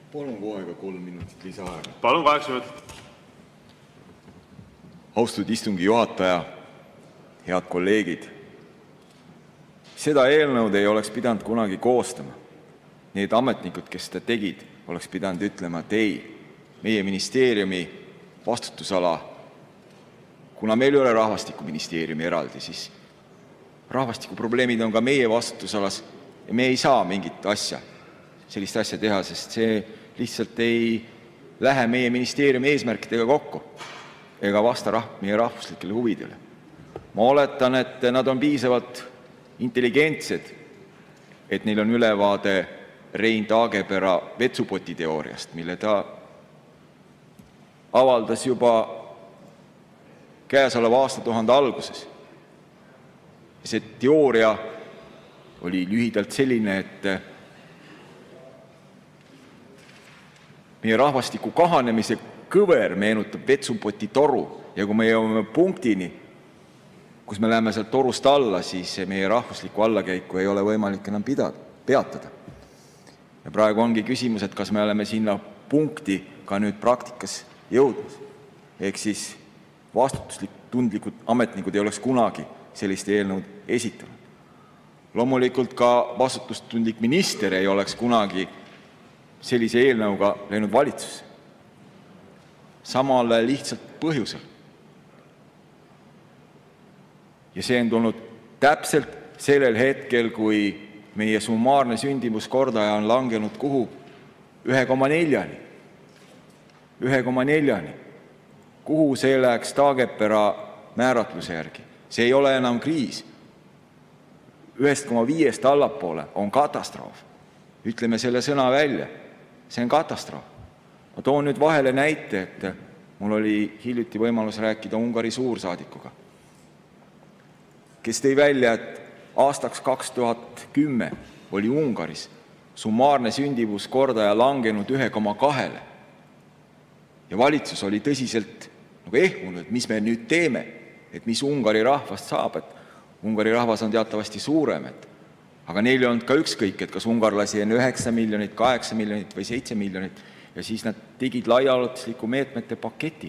Palun kohe ka 3 minutit lisaaega. Palun, 8 minutit. Austatud istungi juhataja, head kolleegid! Seda eelnõud ei oleks pidanud kunagi koostama. Need ametnikud, kes seda tegid, oleks pidanud ütlema, et ei, meie ministeeriumi vastutusala, kuna meil ei ole rahvastikuministeeriumi eraldi, siis rahvastikuprobleemid on ka meie vastutusalas ja me ei saa mingit asja, sellist asja teha, sest see lihtsalt ei lähe meie ministeeriumi eesmärkidega kokku ega vasta meie rahvuslikele huvidele. Ma oletan, et nad on piisavalt intelligentsed, et neil on ülevaade Rein Taagepera vetsupoti teooriast, mille ta avaldas juba käesoleva aastatuhande alguses. See teooria oli lühidalt selline, et meie rahvastiku kahanemise kõver meenutab vetsupoti toru ja kui me jõuame punktini, kus me läheme sealt torust alla, siis meie rahvuslikku allakäiku ei ole võimalik enam peatada. Ja praegu ongi küsimus, et kas me oleme sinna punkti ka nüüd praktikas jõudnud. Ehk siis vastutustundlikud ametnikud ei oleks kunagi sellist eelnõud esitanud. Loomulikult ka vastutustundlik minister ei oleks kunagi sellise eelnõuga läinud valitsusse. Samal lihtsalt põhjusel. Ja see on tulnud täpselt sellel hetkel, kui meie summaarne sündimuskordaja on langenud kuhu? 1,4-ni. 1,4-ni. Kuhu see läheks Taagepera määratluse järgi? See ei ole enam kriis. 1,5-st allapoole on katastroof. Ütleme selle sõna välja. See on katastroof. Ma toon nüüd vahele näite, et mul oli hiljuti võimalus rääkida Ungari suursaadikuga, kes tõi välja, et aastaks 2010 oli Ungaris summaarne sündivuskordaja langenud 1,2-le. Ja valitsus oli tõsiselt ehmunud, et mis me nüüd teeme, et mis Ungari rahvast saab, et Ungari rahvas on teatavasti suurem, aga neil ei olnud ka ükskõik, et kas ungarlasi on 9 miljonit, 8 miljonit või 7 miljonit, ja siis nad tegid laiaulatusliku meetmete paketi,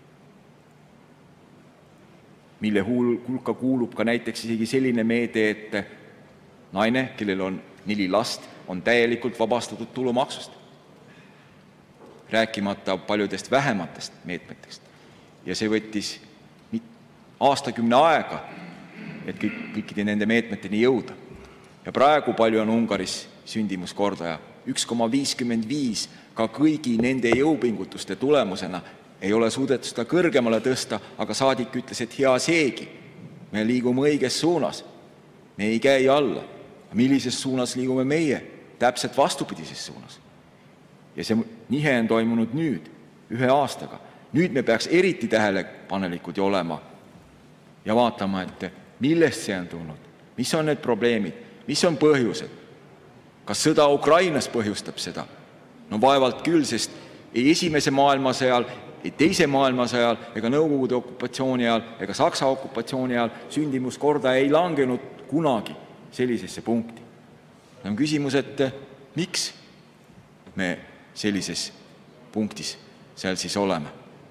mille hulka kuulub ka näiteks isegi selline meede, et naine, kellel on 4 last, on täielikult vabastatud tulumaksust, rääkimata paljudest vähematest meetmetest. Ja see võttis aastakümne aega, et kõikide nende meetmeteni jõuda. Ja praegu palju on Ungaris sündimuskordaja? 1,55. Ka kõigi nende jõupingutuste tulemusena ei ole suudetud seda kõrgemale tõsta, aga saadik ütles, et hea seegi. Me liigume õiges suunas. Me ei käi alla. Millises suunas liigume meie? Täpselt vastupidises suunas. Ja see nihe on toimunud nüüd, 1 aastaga. Nüüd me peaks eriti tähelepanelikud olema ja vaatama, et millest see on tulnud, mis on need probleemid, mis on põhjused. Kas sõda Ukrainas põhjustab seda? No vaevalt küll, sest ei esimese maailmasõjal, ei teise maailmasõjal, ega Nõukogude okupatsiooni ajal, ega Saksa okupatsiooni ajal sündimuskordaja ei langenud kunagi sellisesse punkti. On küsimus, et miks me sellises punktis seal siis oleme.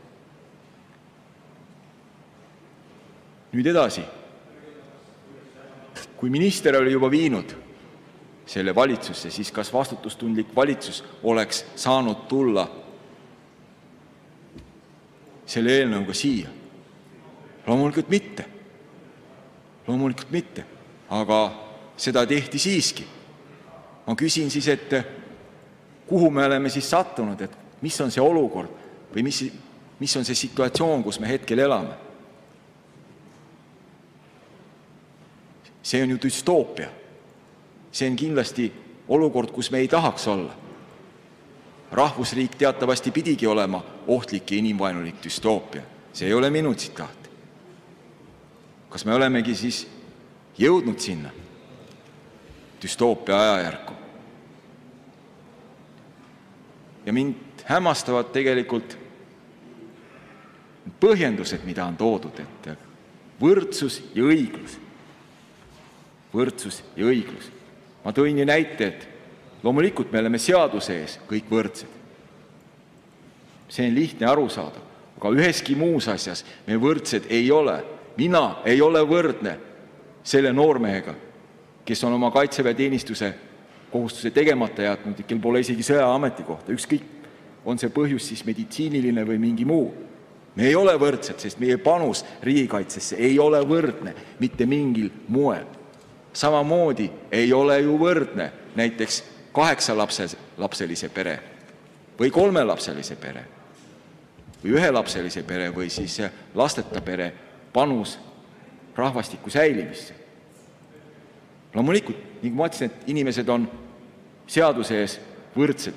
Nüüd edasi. Kui minister oli juba viinud selle valitsusse, siis kas vastutustundlik valitsus oleks saanud tulla selle eelnõuga siia? Loomulikult mitte. Loomulikult mitte. Aga seda tehti siiski. Ma küsin siis, et kuhu me oleme siis sattunud, et mis on see olukord või mis on see situatsioon, kus me hetkel elame? See on ju düstoopia. See on kindlasti olukord, kus me ei tahaks olla. Rahvusriik teatavasti pidigi olema ohtlik ja inimvaenulik düstoopia. See ei ole minu tsitaat. Kas me olemegi siis jõudnud sinna düstoopia ajajärku? Ja mind hämmastavad tegelikult põhjendused, mida on toodud, et võrdsus ja õiglus. Võrdsus ja õiglus. Ma tõin ju näite, et loomulikult me oleme seaduse ees kõik võrdsed. see on lihtne aru saada, aga üheski muus asjas me võrdsed ei ole. Mina ei ole võrdne selle noormehega, kes on oma kaitseväeteenistuse kohustuse tegemata jätnud, kel pole isegi sõjaametikohta, ükskõik on see põhjus siis meditsiiniline või mingi muu. Me ei ole võrdsed, sest meie panus riigikaitsesse ei ole võrdne mitte mingil moel. Samamoodi ei ole ju võrdne näiteks 8-lapselise pere või 3-lapselise pere või 1-lapselise pere või siis lasteta pere panus rahvastiku säilimisse. Loomulikult, nagu ma ütlesin, et inimesed on seaduse ees võrdsed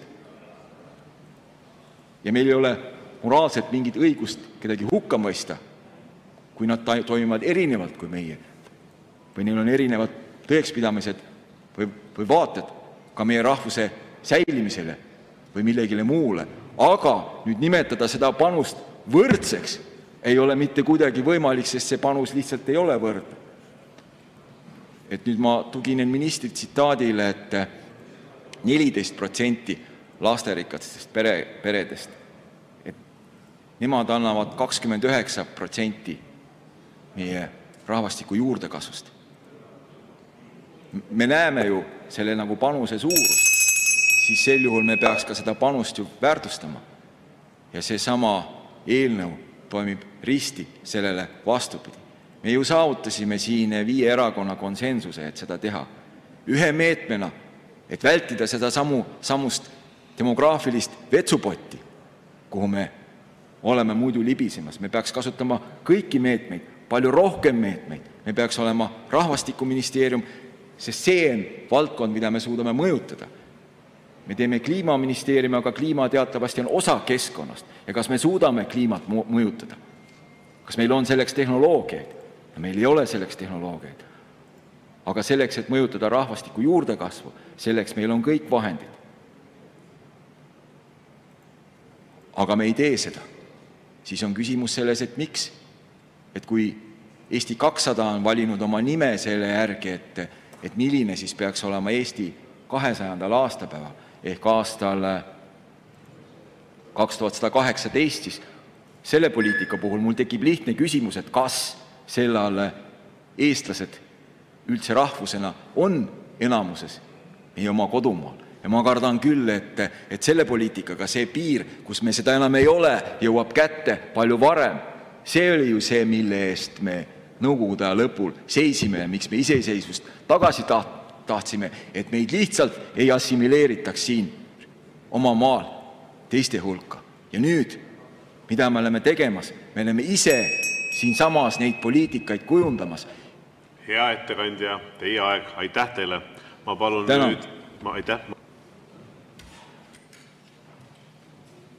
ja meil ei ole moraalselt mingit õigust kedagi hukka mõista, kui nad toimivad erinevalt kui meie või neil on erinevad tõekspidamised või vaated ka meie rahvuse säilimisele või millegile muule. Aga nüüd nimetada seda panust võrdseks ei ole mitte kuidagi võimalik, sest see panus lihtsalt ei ole võrdne. Et nüüd ma tuginen ministri tsitaadile, et 14% lasterikastest peredest, et nemad annavad 29% meie rahvastiku juurdekasvust. Me näeme ju selle nagu panuse suurust, siis sel juhul me peaks ka seda panust ju väärtustama. Ja seesama eelnõu toimib risti sellele vastupidi. Me ju saavutasime siin 5 erakonna konsensuse, et seda teha. Ühe meetmena, et vältida seda samust demograafilist vetsupotti, kuhu me oleme muidu libisemas. Me peaks kasutama kõiki meetmeid, palju rohkem meetmeid. Me peaks olema rahvastikuministeerium, sest see on valdkond, mida me suudame mõjutada. Me teeme kliimaministeeriumi, aga kliima teatavasti on osa keskkonnast. Ja kas me suudame kliimat mõjutada? Kas meil on selleks tehnoloogiaid? Ja meil ei ole selleks tehnoloogiaid. Aga selleks, et mõjutada rahvastiku juurdekasvu, selleks meil on kõik vahendid. Aga me ei tee seda. Siis on küsimus selles, et miks? Et kui Eesti 200 on valinud oma nime selle järgi, et milline siis peaks olema Eesti 200. aastapäeval, ehk aastal 2118, siis selle poliitika puhul mul tekib lihtne küsimus, et kas sellal eestlased üldse rahvusena on enamuses meie oma kodumaal. Ja ma kardan küll, et selle poliitikaga see piir, kus me seda enam ei ole, jõuab kätte palju varem. See oli ju see, mille eest me Nõukogude aja lõpul seisime ja miks me iseseisvust tagasi tahtsime, et meid lihtsalt ei assimileeritaks siin oma maal teiste hulka. Ja nüüd, mida me oleme tegemas? Me oleme ise siin samas neid poliitikaid kujundamas. Hea ettekandja, teie aeg. Aitäh teile. Ma palun Tänan. nüüd... Aitäh.